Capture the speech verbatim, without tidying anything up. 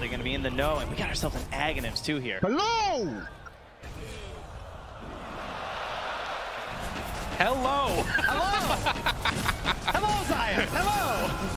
they're going to be in the know, and we got ourselves an Aghanims too here. Hello! Hello! Hello! Hello, Zayac! Hello!